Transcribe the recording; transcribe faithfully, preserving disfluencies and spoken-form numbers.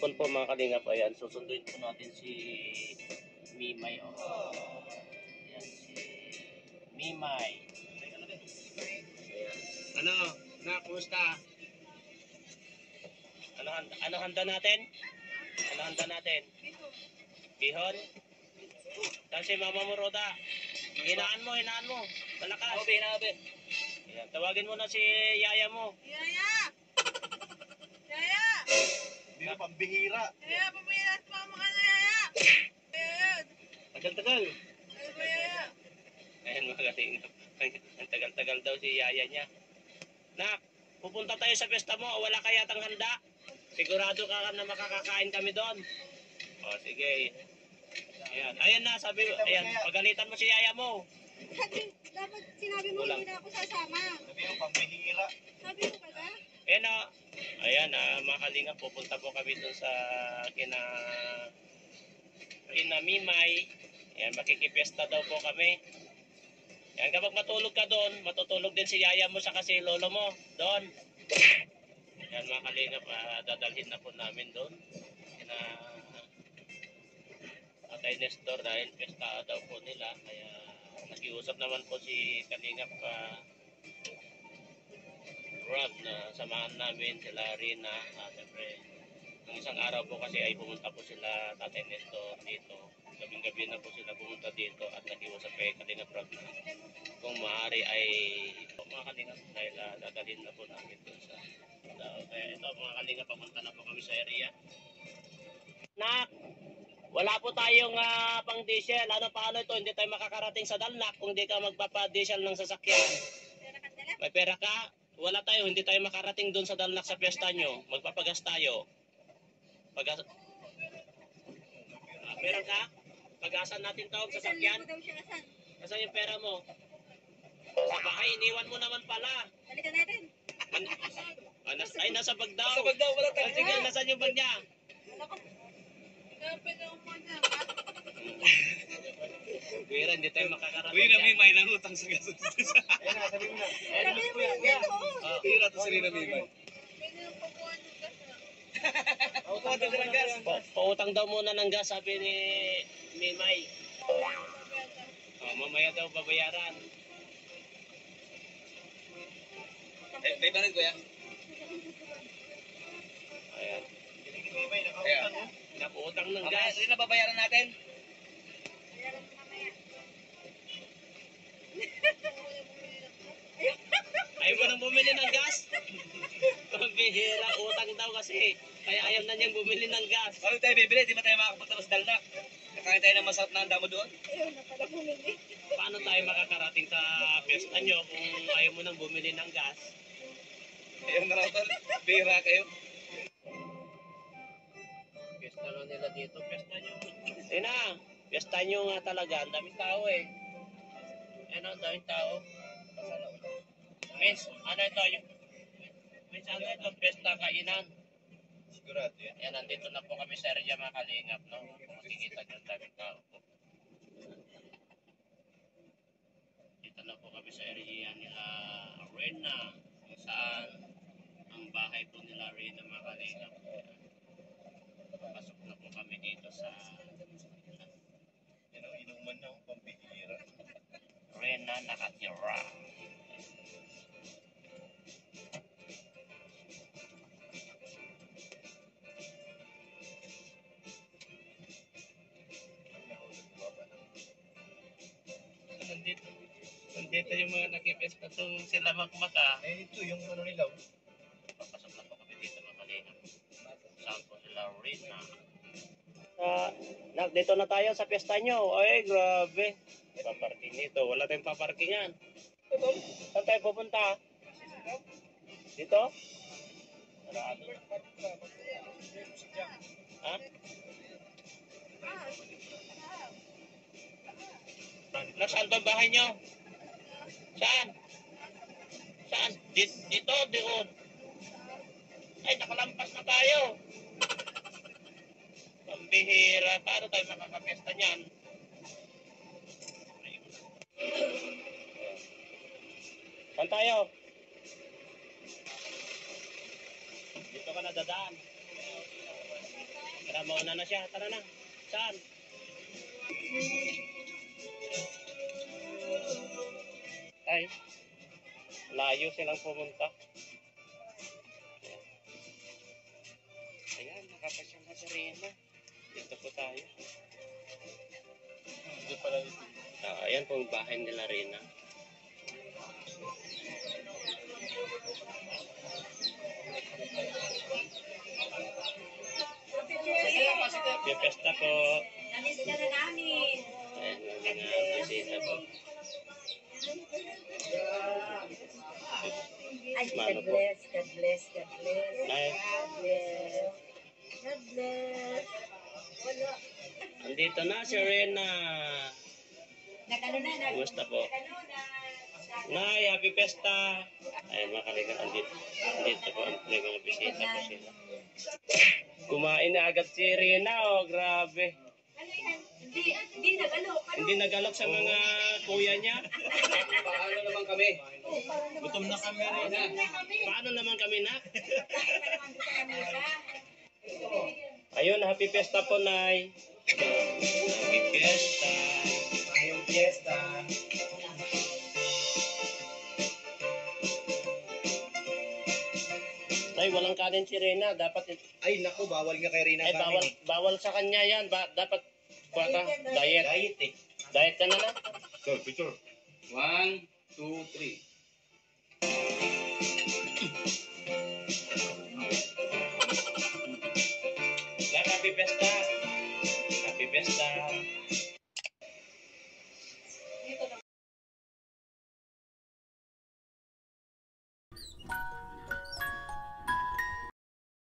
hapon po mga kalingap. Ayan, susunduin po natin si Mimay. Oh. Ayan, si Mimay. Ayan. Ano? Na, kumusta? Ano, handa, ano handa natin? Ano handa natin? Bihon? Saan si Mama mo, Roda? Hinaan mo, hinaan mo. Malakas. Obe, hinabe. Ayan, tawagin mo na si Yaya mo. Yaya! Yaya! Hindi na pambihira. Yaya, pambihira at mama ka na, Yaya! Yaya! Tagal-tagal. Ano ba, Yaya? Ayan mga kalingap. Ang tagal-tagal daw si Yaya niya. Nak, pupunta tayo sa pesta mo. Wala ka yatang handa? Sigurado ka na makakakain kami doon. O, sige. Ayan, ayan na, sabi mo, ayan, pagalitan mo si Yaya mo. Sabi, dapat sinabi mo Kulang. hindi na ako sasama. Sabi yung pambihira. Sabi mo pala? Ayan na, ayan na, mga kalingap, pupunta po kami doon sa kina, kina Mimay. Ayan, makikipesta daw po kami. Ayan, kapag matulog ka doon, matutulog din si Yaya mo sa kasi lolo mo, doon. Ayan mga kalingap, uh, dadalhin na po namin doon. Kina Atay Nestor dahil pesta daw po nila. Kaya nakiusap naman po si Kalingap uh, Rob na samahan namin sila Rina. Uh, Siyempre, ng isang araw po kasi ay pumunta po sila Tatay Nestor dito. Gabing-gabi na po sila pumunta dito at nakiusap kay Kalingap Rob na kung maaari ay mga Kalingap dahil uh, dadalhin na po namin doon sa uh, kaya ito mga Kalingap, pamunta na po kami sa area. Nak! Wala po tayong uh, pang diesel. Ano paano ito? Hindi tayo makakarating sa Dalnak kung di ka magpapa-diesel ng sasakyan. May pera ka? Wala tayo. Hindi tayo makarating doon sa Dalnak sa piyesta nyo. Magpapagas tayo. Pagas... Uh, pera ka? Pagasan natin to ang sasakyan. Nasaan yung pera mo? Sa bahay, iniwan mo naman pala. Balikan natin. Ah, nas ay, nasa bag daw. Nasa bag daw, wala tayo. Ah, sige, nasaan yung bag niya? Dapat ako muna. Kuya, hindi tayo makakarating. Uy, nami may nangutang sa gastos. Ayun na, sabi mo na. Sabi mo yan, kuya. Ah, Hira to si Rina Mimay. Pwede nang pabuhan ng gas na. Ako pa ito ng gas. Pa- pautang daw muna ng gas, sabi ni Mimay. Oh, mamaya daw babayaran. Eh, may banag kuya. Ayan. Mimay, nakautang mo. Napautang ng Mamaya, gas. Rina, babayaran natin. Bayaran mo mamaya. Ayaw mo nang bumili ng gas? Pambihira, utang daw kasi. Kaya ayaw na niyang bumili ng gas. Ano tayo bibili? Di ba tayo makakapunta sa Dalnak? Kakain tayo ng masarap na handa mo doon. Ayun na pala bumili. Paano tayo makakarating sa piyesta nyo kung ayaw mo nang bumili ng gas? Ayun na raw tol. Bira kayo. Piyesta lang nila dito. Piyesta nyo. Ayun na. Piyesta nyo nga talaga. Ang daming tao eh. Ayun ang daming tao. Miss, ano ito? Yung... Miss, ano ito? Piyesta kainan. Sigurado yan. Ayan, nandito na po kami sa area mga kalingap, no? Kung makikita nyo ang daming tao po. Dito na po kami sa area nila Rena, kung saan ang bahay po nila Rena mga kalingap. Pasok na po kami dito sa Yan ang inuman na ang pambihira. Rena nakatira. Nandito, nandito yung mga nakipesta to sila magmaka. Eh, ito yung ano nila. Papasok na po kami dito mga kalingap. Saan po sila Rena. Uh, dito na tayo sa piyesta nyo. Ay, grabe. Paparking dito. Wala tayong paparkingan. Saan tayo pupunta? Dito? Sarado. Ha? Nasaan ba bahay nyo? Saan? Saan? Dito? Dito? Doon? Ay, nakalampas na tayo. Pambihira. Paano tayo makakapesta niyan? Saan tayo? Dito ka na dadaan. Tara, mauna na siya. Tara na. Saan? Ay, layo silang pumunta. Ayan, Ayan nakapasyang na si Rina. Dito po tayo. Hindi pala dito. Ah, ayan po yung bahay nila Rina. Happy Fiesta po. Namiss ka na namin. Ayan, yung mga bisita po. Ay, Mano God po. bless, God bless, God bless. Ay, God bless. God bless. Wala. andito na si Rina. Nagano na, nag- Kumusta po? nagano na. Nay, happy Fiesta. Ayun mga kaligan, andito. Andito po, may mga bisita po sila. Kumain na agad si Rina, oh, grabe. Ano yan? Hindi, hindi nagano. Ano? Hindi nagalok sa mga kuya niya. Paano naman kami? Gutom na kami rin. Paano naman kami na? Naman ko sa kanila. Ayun, happy Fiesta po, Nay. Happy Fiesta. Ngayong fiesta. Ay, walang kanin si Rina. Dapat, Ay, naku, bawal nga kay Rina ay, kanin bawal, eh. bawal sa kanya yan. Ba, dapat, baka, diet. Diet eh. Diet ka na na. Picture, picture. One, two, three. Happy Fiesta. Happy Fiesta.